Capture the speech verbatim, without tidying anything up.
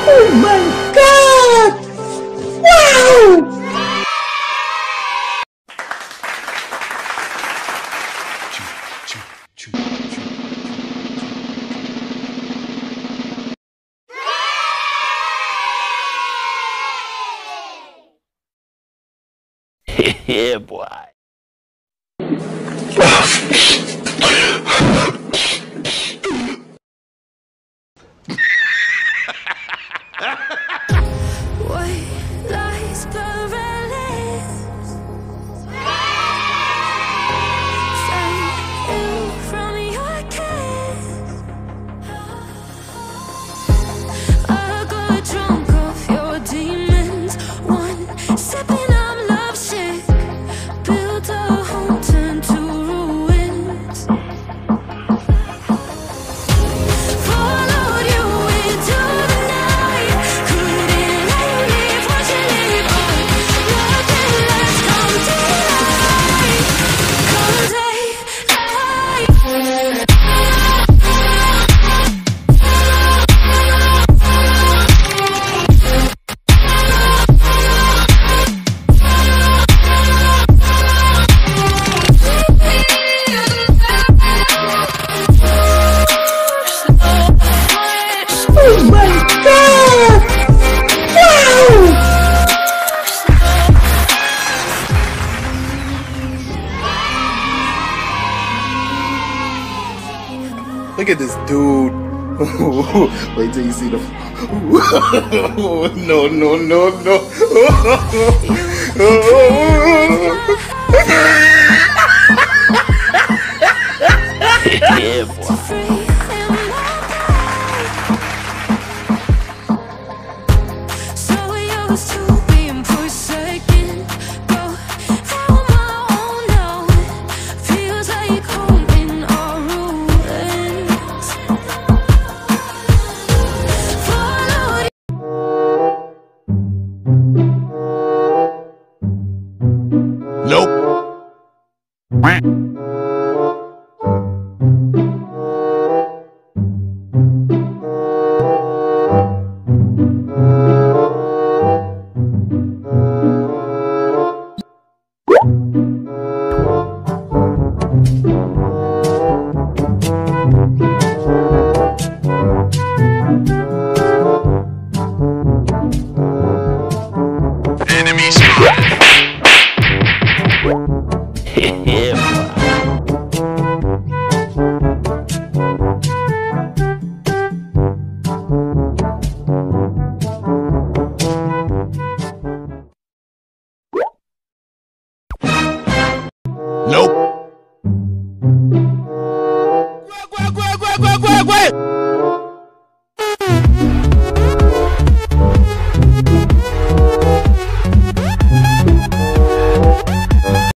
Oh my God! Wow! Yeah, boy. White lies perilous. Thank you from your kiss. I got drunk off your demons. One sipping, I'm lovesick. Built a home, turned to ruins. Followed you into the night. Couldn't let you leave, watch you leave. Oh, nothing less come to life. 'Cause I, I Oh my God! Wow! Look at this dude. Wait till you see the. No, no, no, no. Yeah, boy.